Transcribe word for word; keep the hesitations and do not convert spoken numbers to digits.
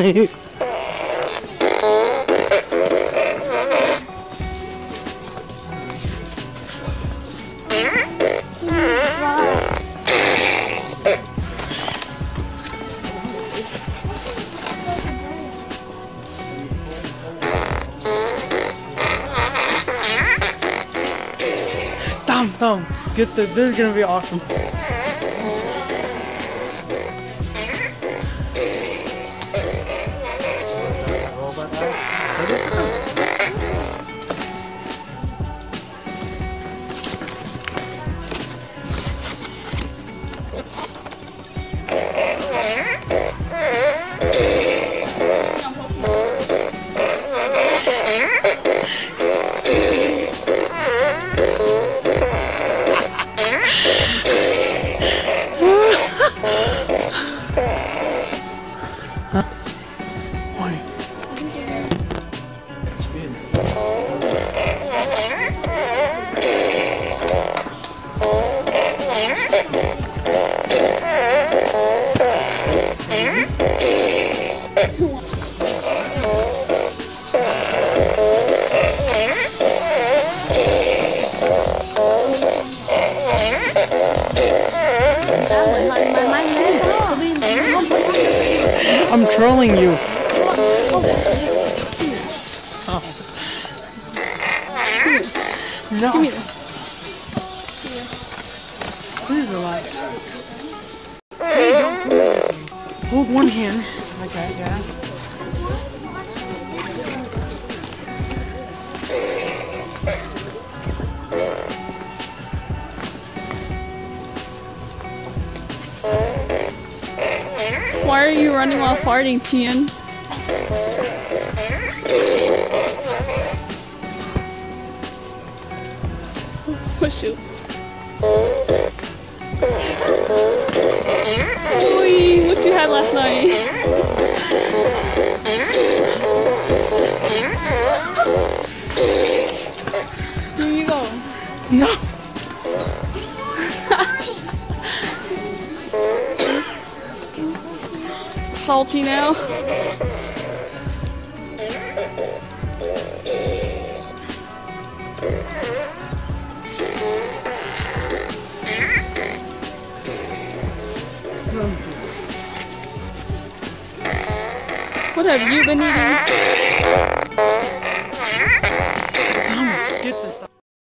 Thumb, thumb. Get the. This is gonna be awesome. Huh? Why? Spin. I'm trolling you. Oh. No. Give me Please relax. Hey, don't fool me. Hold one hand. Okay, yeah. Why are you running while farting, Tian? Push you. Oy, what you had last night? Here you go. No. Salty now. What have you been eating?